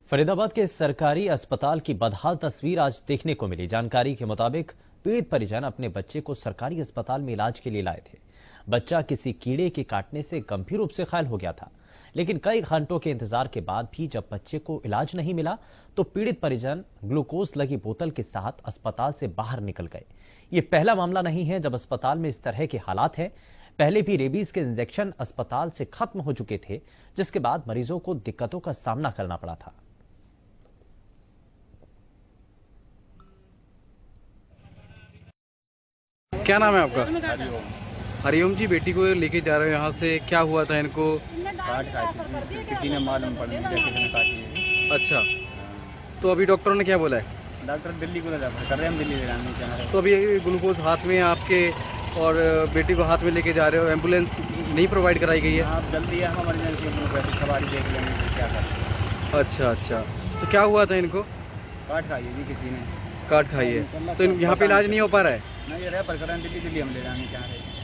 फरीदाबाद के सरकारी अस्पताल की बदहाल तस्वीर आज देखने को मिली। जानकारी के मुताबिक पीड़ित परिजन अपने बच्चे को सरकारी अस्पताल में इलाज के लिए लाए थे। बच्चा किसी कीड़े के काटने से गंभीर रूप से घायल हो गया था, लेकिन कई घंटों के इंतजार के बाद भी जब बच्चे को इलाज नहीं मिला तो पीड़ित परिजन ग्लूकोज लगी बोतल के साथ अस्पताल से बाहर निकल गए। ये पहला मामला नहीं है जब अस्पताल में इस तरह के हालात हैं। पहले भी रेबीज के इंजेक्शन अस्पताल से खत्म हो चुके थे, जिसके बाद मरीजों को दिक्कतों का सामना करना पड़ा था। क्या नाम है आपका? हरिओम जी, बेटी को लेके जा रहे हो यहाँ से, क्या हुआ था इनको? काट खाई थी, किसी ने मालूम पड़ नहीं किसी ने काटी है। अच्छा, तो अभी डॉक्टरों ने क्या बोला है? डॉक्टर दिल्ली को रेफर कर रहे हैं, हम दिल्ली ले जाने चाह रहे हैं। तो अभी ग्लूकोज हाथ में है आपके और बेटी को हाथ में लेके जा रहे हो, एम्बुलेंस नहीं प्रोवाइड कराई गई है? आप जल्दी है, हम इमरजेंसी सवारी देख लेंगे क्या करें। अच्छा, तो क्या हुआ था इनको? काट खाई है जी किसी ने। काट खाई है, तो यहाँ पे इलाज नहीं हो पा रहा है? नहीं, रेफर कर रहे हैं दिल्ली हम ले जाने चाह रहे हैं।